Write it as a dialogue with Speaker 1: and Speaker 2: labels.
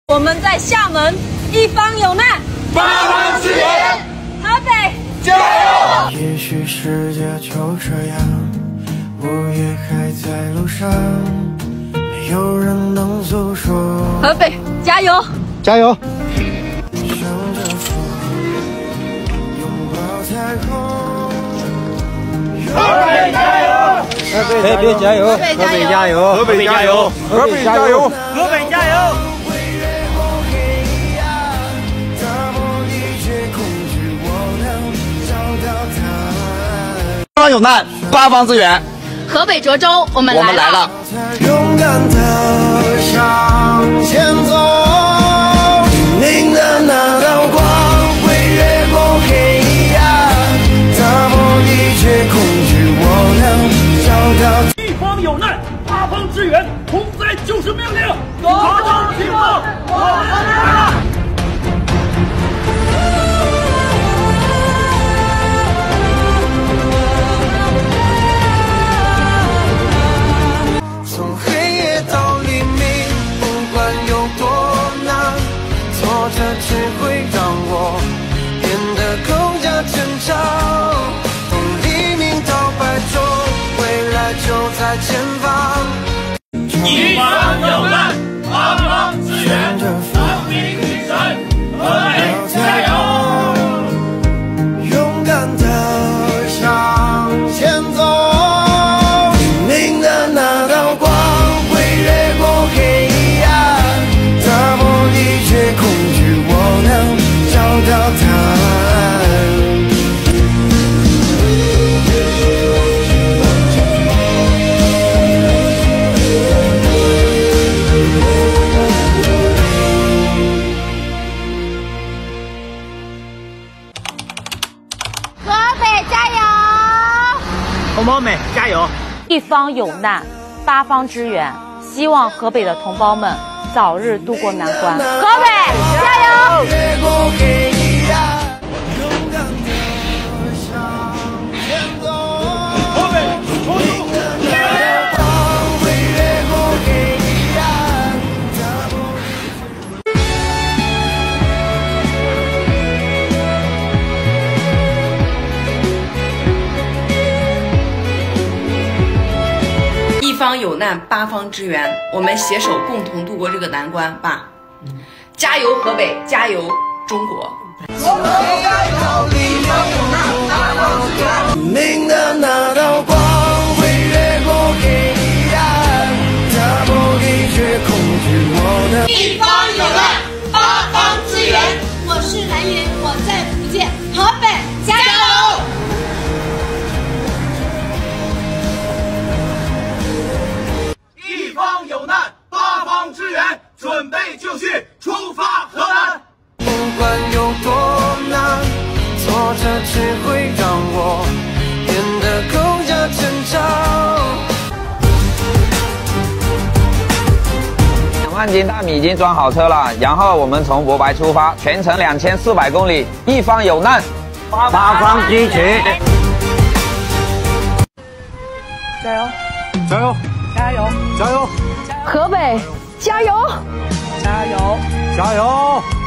Speaker 1: 我们在厦门，一方有难，
Speaker 2: 八方支援。
Speaker 1: 河北
Speaker 2: 加油！
Speaker 3: 也许世界就这样，我也还在路上，没有人能诉说。
Speaker 1: 河北加油！
Speaker 4: 加油！
Speaker 3: 向着风，拥抱彩虹。
Speaker 2: 河北加油！
Speaker 4: 河北加油！
Speaker 1: 河北加油！
Speaker 4: 河北加油！
Speaker 2: 河北加油！
Speaker 4: 河北加油！
Speaker 2: 八方有难，八方支援。
Speaker 1: 河北涿州，我们来了。
Speaker 3: 勇敢地向前走，明的那道光会越过黑暗，打破一切恐惧，我能找到。
Speaker 5: 一方有难，八方支援，洪灾就是命令。
Speaker 1: 涿州清风，我们来了。
Speaker 3: 从黑夜到黎明，不管有多难，挫折只会让我变得更加坚强。从黎明到白昼，未来就在前方。
Speaker 5: 一方有难，八方支援，南北女神，河北加油！
Speaker 3: 勇敢地向前走，明的那道光会越过黑暗，打破一切恐惧，我能找到答案。
Speaker 1: 河北加油！
Speaker 4: 同胞们加油！
Speaker 6: 一方有难，八方支援，希望河北的同胞们早日渡过难关。
Speaker 1: 河北加油！
Speaker 3: 越过黑暗，勇敢地向前走。
Speaker 5: 河北涿州，
Speaker 3: 光会越过黑暗，打破
Speaker 7: 一方有难，八方支援，我们携手共同度过这个难关吧！加油，河北！加油，中国！
Speaker 3: 明的那道光会越过黑暗，打破一切恐惧，我能。
Speaker 1: 一方有难，八方支援。我是蓝云，我在福建。河北加油！
Speaker 5: 一方有难，八方支援，准备就绪，出发河南。
Speaker 3: 不管有多难，挫折只会让我变得更加坚强。
Speaker 8: 2万斤大米已经装好车了，然后我们从博白出发，全程2400公里，一方有难，
Speaker 4: 八方支持。
Speaker 6: 加油！
Speaker 4: 加油！
Speaker 6: 加油！
Speaker 4: 加油！
Speaker 6: 河北加油！加油！
Speaker 4: 加油！